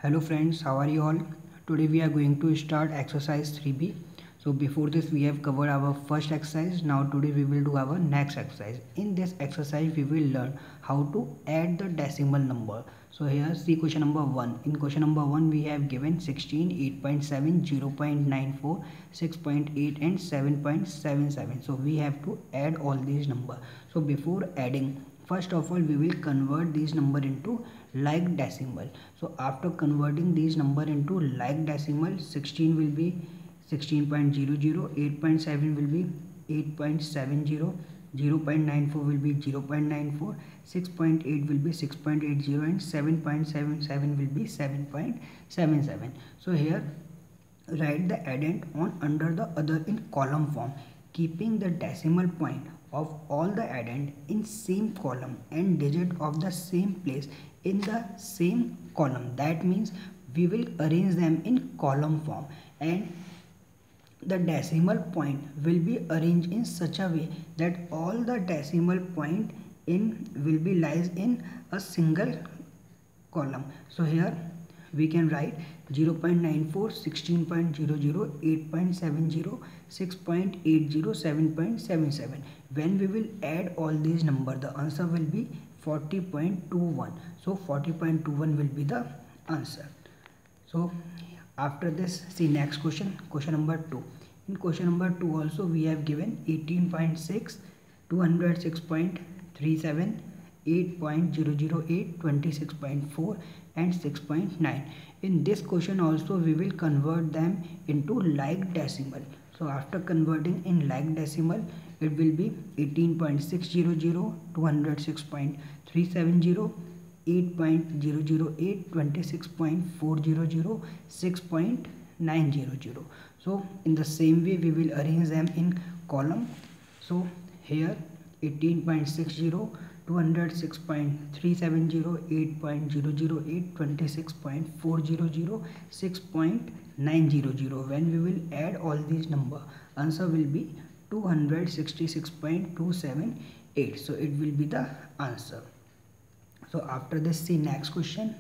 Hello friends, how are you all? Today we are going to start exercise 3B. So before this we have covered our first exercise. Now today we will do our next exercise. In this exercise we will learn how to add the decimal number. So here see question number 1. In question number 1 we have given 16, 8.7, 0.94, 6.8 and 7.77. So we have to add all these numbers. So before adding, first of all we will convert these number into like decimal. So after converting these number into like decimal, 16 will be 16.00, 8.7 will be 8.70, 0.94 will be 0.94, 6.8 will be 6.80 and 7.77 will be 7.77. So here write the addend on under the other in column form, keeping the decimal point of all the addend in same column and digit of the same place in the same column. That means we will arrange them in column form, and the decimal point will be arranged in such a way that all the decimal point in will be lies in a single column. So here we can write 0.94, 16.00, 8.70, 6.80, 7.77. When we will add all these numbers, the answer will be 40.21. So 40.21 will be the answer. So after this, see next question, question number 2. In question number 2 also we have given 18.6, 206.37, 8.008, 26.4 and 6.9. In this question also we will convert them into like decimal. So after converting in like decimal, it will be 18.600, 206.370, 8.008, 26.400, 6.900. So in the same way we will arrange them in column. So here 18.60, 206.370, 8.008, 26.400, 6.900. When we will add all these number, answer will be 266.278. So it will be the answer. So after this, see next question.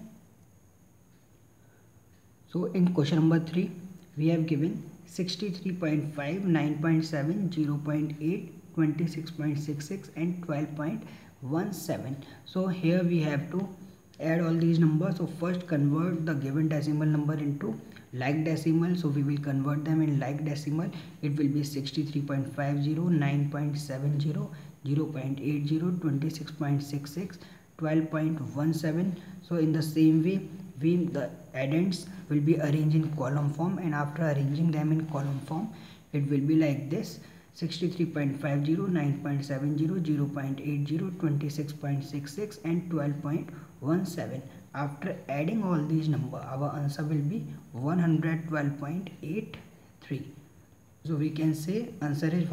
So in question number 3 we have given 63.5, 9.7, 0.8, 26.66 and 12.17. So here we have to add all these numbers. So first convert the given decimal number into like decimal. So we will convert them in like decimal. It will be 63.50, 9.70, 0.80, 26.66, 12.17. So in the same way the addends will be arranged in column form, and after arranging them in column form it will be like this: 63.50, 9.70, 0.80, 26.66 and 12.17. After adding all these number, our answer will be 112.83. So we can say answer is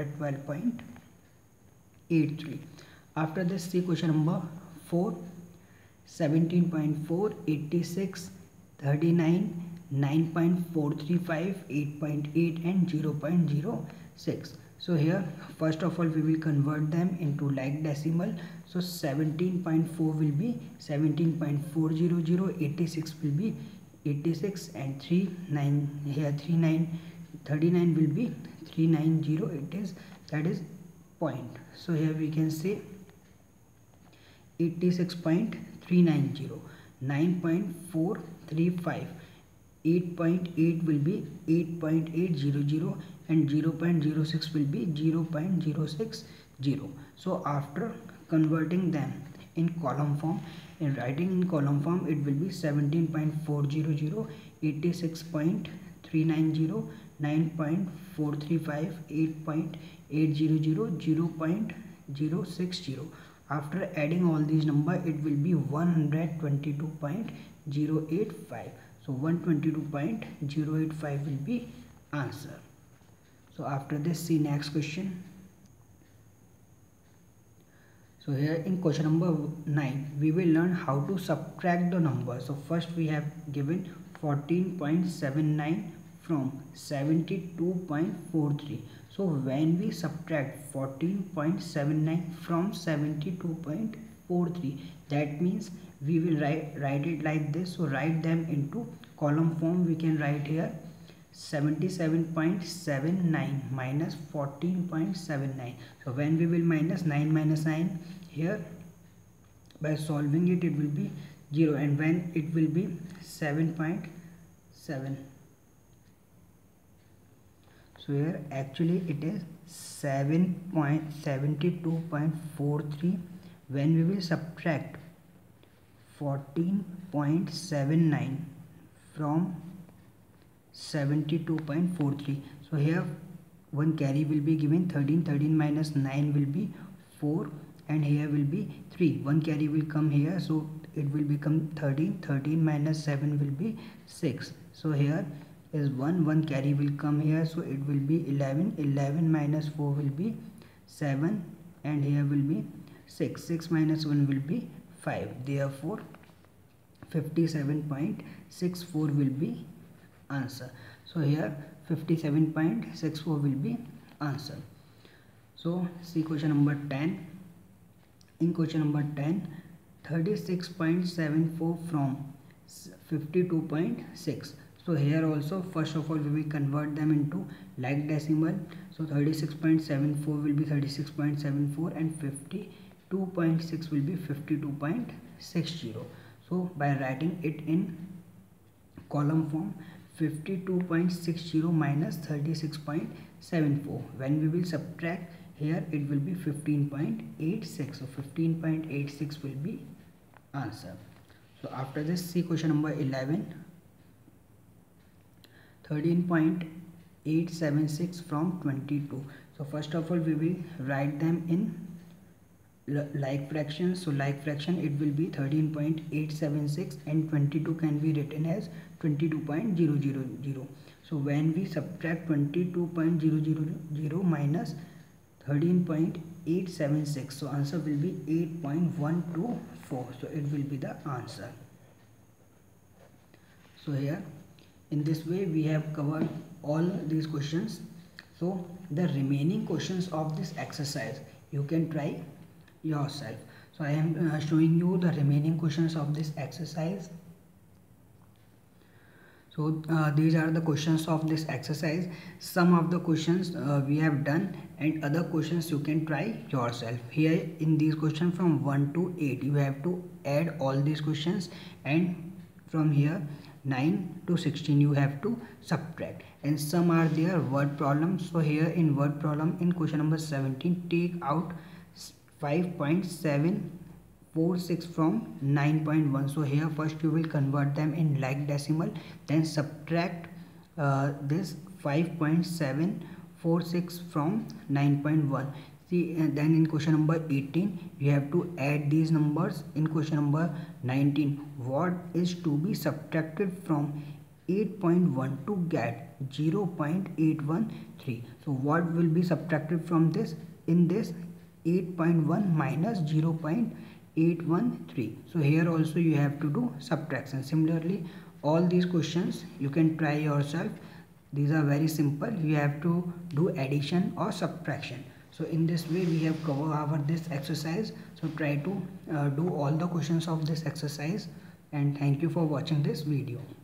112.83. After this, see question number 4. 17.4, 86, 39, 9.435, 8.8 and 0.06. So here first of all we will convert them into like decimal. So 17.4 will be 17.400, 86 will be 86 and 39 here 39 will be 390. It is, that is point. So here we can say 86.390, 9.435, 8.8 will be 8.800 and 0.06 will be 0.060. So after converting them in column form and writing in column form, it will be 17.400, 86.390, 9.435, 8.800, 0.060. After adding all these number, it will be 122.085. So 122.085 will be answer. So after this, see next question. So here in question number 9 we will learn how to subtract the number. So first we have given 14.79 from 72.43. So when we subtract 14.79 from 72.43, that means we will write it like this. So write them into column form. We can write here 77.79 minus 14.79. So when we will minus 9 here, by solving it, it will be 0, and when it will be 7.7. so here actually it is 7.72.43. when we will subtract 14.79 from 72.43, so here one carry will be given 13 minus 9 will be 4, and here will be 3. One carry will come here, so it will become 13 minus 7 will be 6. So here is 1 carry will come here, so it will be 11 minus 4 will be 7, and here will be 6 minus 1 will be 5. Therefore 57.64 will be answer. So here 57.64 will be answer. So see question number 10. In question number 10, 36.74 from 52.6. So here also first of all we will convert them into like decimal. So 36.74 will be 36.74 and 52.6 will be 52.60. So by writing it in column form, 52.60 minus 36.74, when we will subtract here, it will be 15.86. so 15.86 will be answer. So after this, see question number 11. 13.876 from 22. So first of all we will write them in like fractions. So like fraction, it will be 13.876 and 22 can be written as 22.000. So when we subtract 22.000 minus 13.876, so answer will be 8.124. so it will be the answer. So here in this way we have covered all these questions. So the remaining questions of this exercise you can try yourself. So I am showing you the remaining questions of this exercise. So these are the questions of this exercise. Some of the questions we have done, and other questions you can try yourself. Here in these questions from 1 to 8 you have to add all these questions, and from here 9 to 16 you have to subtract. And some are there word problems. So here in word problem, in question number 17, take out 5.746 from 9.1. so here first you will convert them in like decimal, then subtract this 5.746 from 9.1. See, then in question number 18 you have to add these numbers. In question number 19, what is to be subtracted from 8.1 to get 0.813? so what will be subtracted from this? In this 8.1 minus 0.813. so here also you have to do subtraction. Similarly, all these questions you can try yourself. These are very simple. You have to do addition or subtraction. So in this way we have covered this exercise. So try to do all the questions of this exercise, and thank you for watching this video.